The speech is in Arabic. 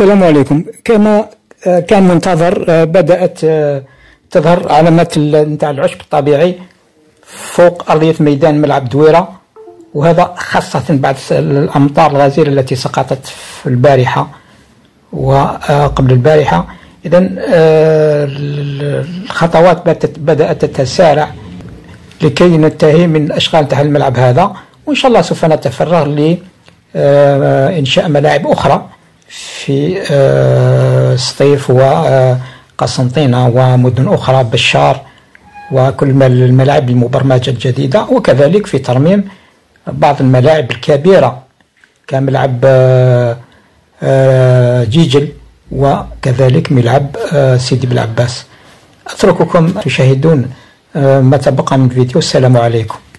السلام عليكم. كما كان منتظر بدأت تظهر علامات نتاع العشب الطبيعي فوق أرضية ميدان ملعب دويرة، وهذا خاصة بعد الأمطار الغزيرة التي سقطت في البارحة وقبل البارحة. إذن الخطوات بدأت تتسارع لكي ننتهي من الأشغال تاع الملعب هذا، وإن شاء الله سوف نتفرغ لإنشاء ملاعب أخرى في سطيف وقسنطينة ومدن أخرى بشار وكل الملاعب المبرمجة الجديدة، وكذلك في ترميم بعض الملاعب الكبيرة كملعب جيجل وكذلك ملعب سيدي بالعباس. أترككم تشاهدون ما تبقى من الفيديو. السلام عليكم.